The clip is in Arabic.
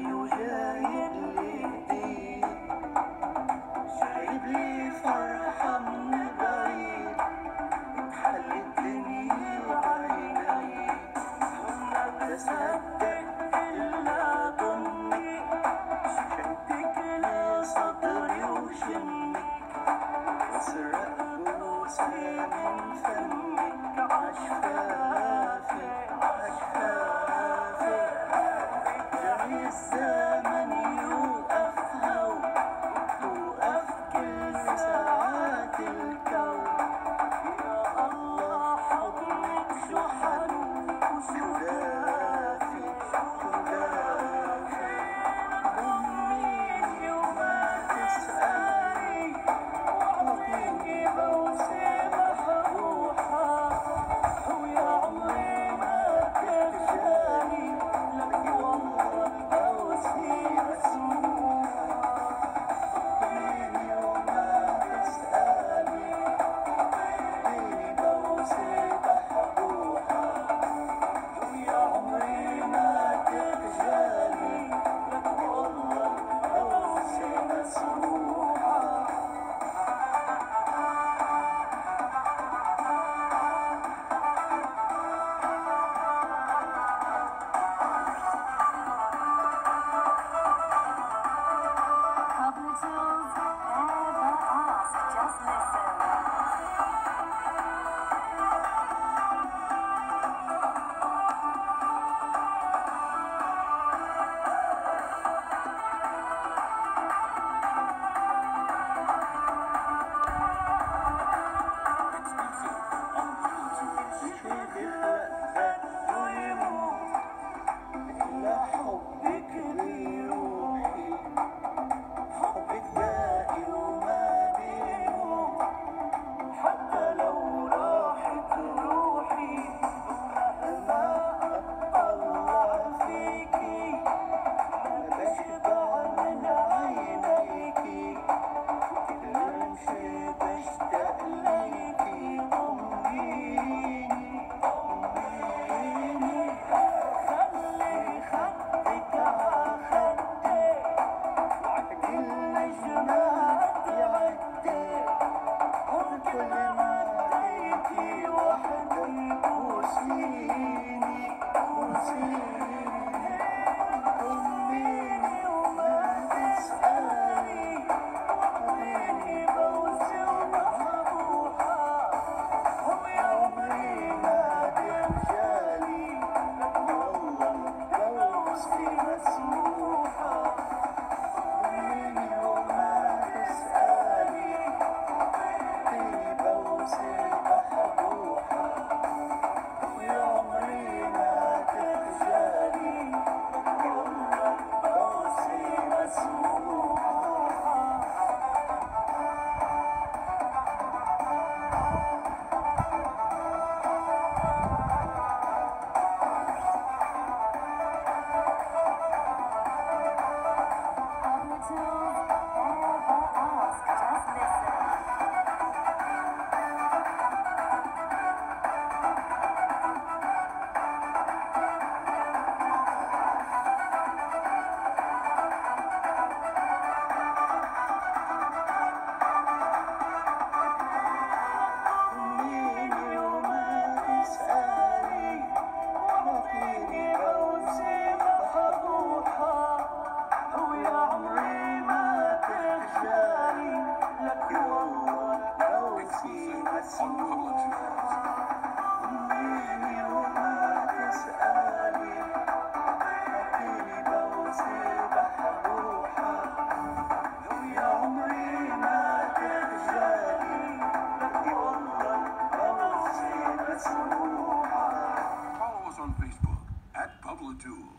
وجايب لي جديد، جايب لي فرحة من بعيد، تحل الدنيا بعيني، وما بصدق إلا ضمك، شدك لصدري وشمك، واسرق بوسة من فمك عشفافي عشفافي. جري الزمن يوقفها وتوقف كل ساعات الكون، يا الله حضنك شو حلو وشو دافي شو دافي. ضميني وما تسألي وأعطيني بوسة محروحة، ويا عمري ما ترجعلي لك والله بوسي مسموحة. ضميني وما تسألي أعطيني بوسة محروحة، ويا عمري ما ترجعلي لك والله بوسي مسموحة. Public tools, never ask, just listen. مش بيخلق بده يموت إلا حبك بروحي، حبك باقي وما بيموت، حتى لو راحت روحي، ومهما أطلع فيكي ما بشبع من عينيكي، كل رمشة بشتاق ليكي. ضميني ضميني خلي خدك ع خدي، وعكل جنات يعدي، وبكل ما تيجي وحدي بوسيني بوسيني. ضميني وما تسألي وأعطيني بوسة محروحة، ويا عمري ما ترجعلي لك والله بوسي مسموحة. ضميني وما تسألي أعطيني بوسة محروحة، ويا عمري ما ترجعلي لك والله بوسي مسموحة. Public tools, never ask, just listen. ضميني وما تسألي وأعطيني بوسة محروحة، ويا عمري ما ترجعلي لك والله بوسي مسموحة. ضميني وما تسألي أعطيني بوسة محروحة، ويا عمري ما ترجعلي لك والله بوسي مسموحة. Follow us on Facebook @Public Tools.